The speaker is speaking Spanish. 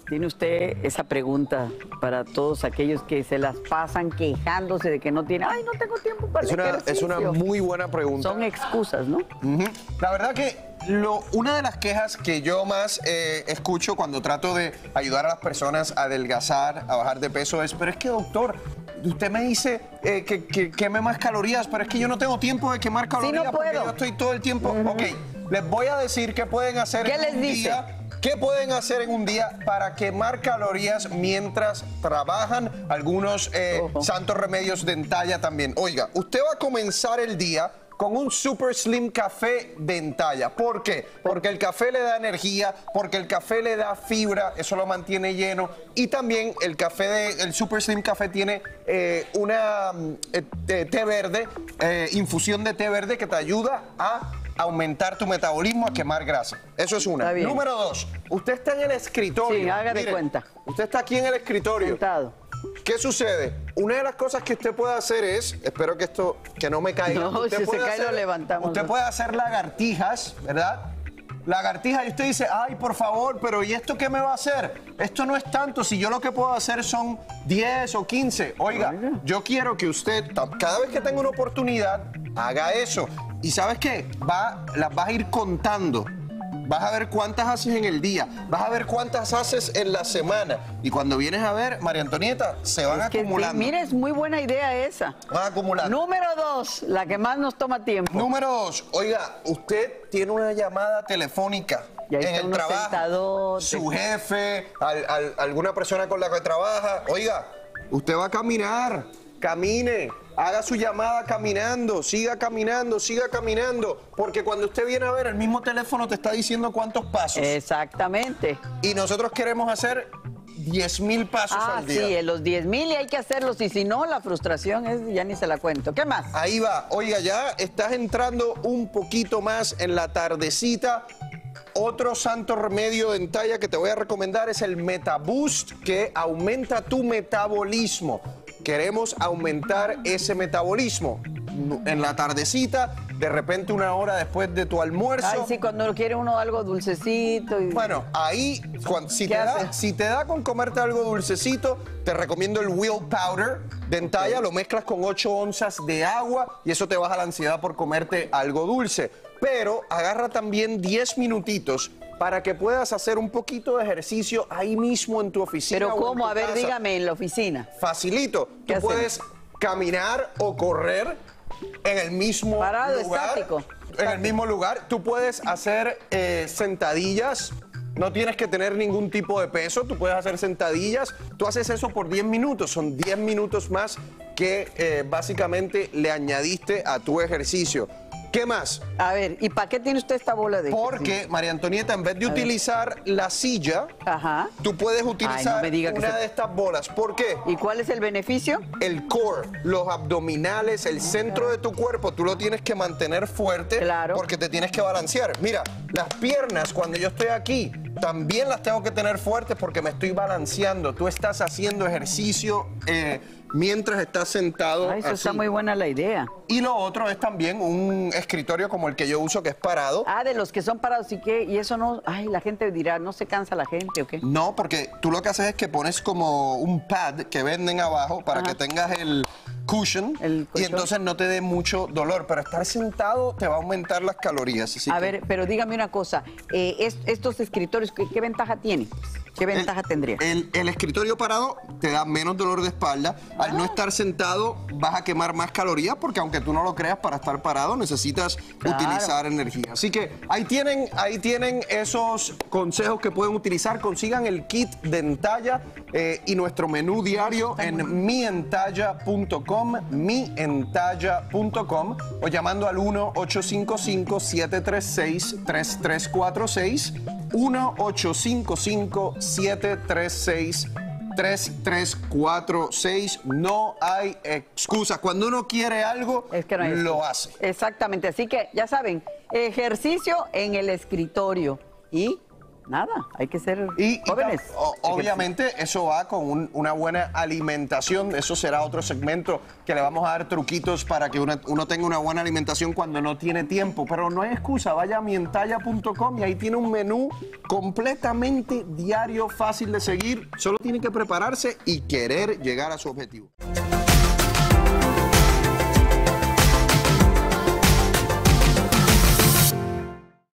¿Tiene usted esa pregunta para todos aquellos que se las pasan quejándose de que no tienen, ay, no tengo tiempo para el ejercicio? Es una muy buena pregunta. Son excusas, ¿no? La verdad que una de las quejas que yo más escucho cuando trato de ayudar a las personas a adelgazar, a bajar de peso es, pero es que, doctor, usted me dice que queme más calorías, pero es que yo no tengo tiempo de quemar calorías no porque puedo. yo estoy todo el tiempo... Ok, les voy a decir qué pueden hacer ¿Qué en les un dice? día. ¿Qué pueden hacer en un día para quemar calorías mientras trabajan? Algunos santos remedios de Entalla también. Oiga, usted va a comenzar el día con un Super Slim Café de Entalla. ¿Por qué? Porque el café le da energía, porque el café le da fibra, eso lo mantiene lleno. Y también el Super Slim Café tiene una té verde, infusión de té verde que te ayuda a aumentar tu metabolismo, a quemar grasa. Eso es una. Número 2, usted está en el escritorio. Sí, haga de cuenta. Usted está aquí en el escritorio. Sentado. ¿Qué sucede? Una de las cosas que usted puede hacer es, espero que no me caiga. No, usted si se puede cae lo levantamos. Usted puede hacer lagartijas, ¿verdad? Lagartijas y usted dice, ay, por favor, pero ¿y esto qué me va a hacer? Esto no es tanto, si yo lo que puedo hacer son 10 o 15. Oiga, yo quiero que usted, cada vez que tenga una oportunidad, haga eso. ¿Y sabes qué? Las vas a ir contando. Vas a ver cuántas haces en el día, vas a ver cuántas haces en la semana. Y cuando vienes a ver, María Antonieta, se van acumulando. Mire, es muy buena idea esa. Van acumulando. Número 2, la que más nos toma tiempo. Número 2, oiga, usted tiene una llamada telefónica en el trabajo. Sentado, su jefe, alguna persona con la que trabaja. Oiga, usted va a caminar, camine. Haga su llamada caminando, siga caminando, porque cuando usted viene a ver, el mismo teléfono te está diciendo cuántos pasos. Exactamente. Y nosotros queremos hacer 10,000 pasos al día. Sí, los 10,000 y hay que hacerlos, y si no, la frustración es, ya ni se la cuento. ¿Qué más? Ahí va. Oiga, ya estás entrando un poquito más en la tardecita. Otro santo remedio de Entalla que te voy a recomendar es el MetaBoost, que aumenta tu metabolismo. Queremos aumentar ese metabolismo. En la tardecita, de repente 1 hora después de tu almuerzo. Ay, sí, cuando quiere uno algo dulcecito. Bueno, ahí, si te da con comerte algo dulcecito, te recomiendo el Will Powder de Entalla. Lo mezclas con 8 onzas de agua y eso te baja la ansiedad por comerte algo dulce. Pero agarra también 10 minutitos para que puedas hacer un poquito de ejercicio ahí mismo en tu oficina. ¿Pero cómo? A ver, dígame, en la oficina. Facilito. Tú puedes caminar o correr en el mismo parado, lugar. Estático. En el mismo lugar. Tú puedes hacer sentadillas. No tienes que tener ningún tipo de peso. Tú puedes hacer sentadillas. Tú haces eso por 10 minutos. Son 10 minutos más que básicamente le añadiste a tu ejercicio. ¿Qué más? A ver, ¿y para qué tiene usted esta bola de Porque, María Antonieta, en vez de utilizar la silla, tú puedes utilizar una de estas bolas. ¿Por qué? ¿Y cuál es el beneficio? El core, los abdominales, el centro de tu cuerpo, tú lo tienes que mantener fuerte porque te tienes que balancear. Mira, las piernas, cuando yo estoy aquí, también las tengo que tener fuertes porque me estoy balanceando. Tú estás haciendo ejercicio mientras estás sentado. Eso así. está muy buena la idea. Y lo otro es también un escritorio como el que yo uso, que es parado. De los que son parados, ¿y qué? Y eso no, la gente dirá, ¿no se cansa la gente o qué? No, porque tú lo que haces es que pones como un pad que venden abajo para que tengas el cushion y entonces no te dé mucho dolor, pero estar sentado te va a aumentar las calorías. Así ver, pero dígame una cosa, estos escritorios, ¿qué ventaja tienen? ¿Qué ventaja tendría? El escritorio parado te da menos dolor de espalda. Al no estar sentado vas a quemar más calorías porque aunque tú no lo creas, para estar parado necesitas utilizar energía. Así que ahí tienen esos consejos que pueden utilizar. Consigan el kit de Entalla y nuestro menú diario en mientalla.com o llamando al 1-855-736-3346. 1-855-736-3346. No hay excusas. Cuando uno quiere algo, lo hace. Exactamente. Así que ya saben, ejercicio en el escritorio y nada, hay que ser Y jóvenes. obviamente eso va con una buena alimentación. Eso será otro segmento que le vamos a dar truquitos para que uno tenga una buena alimentación cuando no tiene tiempo. Pero no hay excusa, vaya a mientalla.com y ahí tiene un menú completamente diario, fácil de seguir. Solo tiene que prepararse y querer llegar a su objetivo.